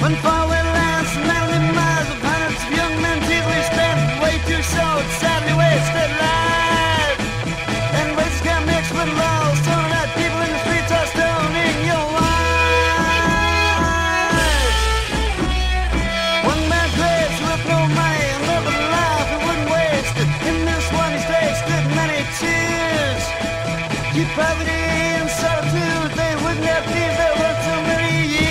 One faraway land, surrounded miles of hundreds of young men deeply spent, way too short, sadly wasted lives. And races got mixed with laws, turning out people in the streets are stoning your lives. One man craves with no money, another life he wouldn't waste it. In this one he's tasted many tears. Keep poverty and solitude, they wouldn't have believed there were so many years.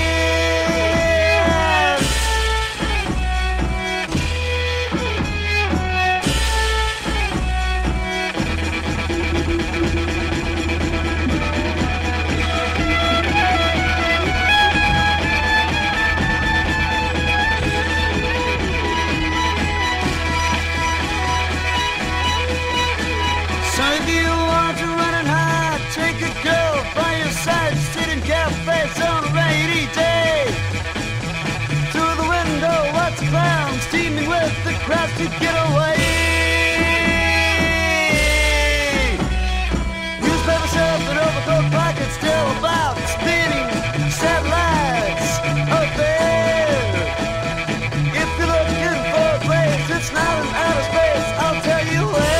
So if you want to run and hide, take a girl by your side, sit in cafes on a rainy day. Through the window, watch the clowns teeming with the crowds to get away. Newspaper shelves and overcoat pockets still about spinning satellites up there. If you're looking for a place, it's not in outer space, I'll tell you where.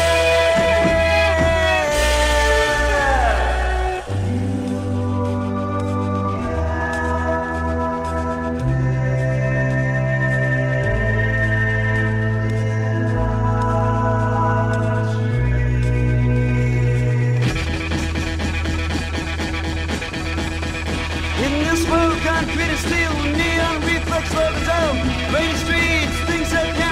In this world, concrete and steel, neon reflex love is out. Rainy streets, things that can't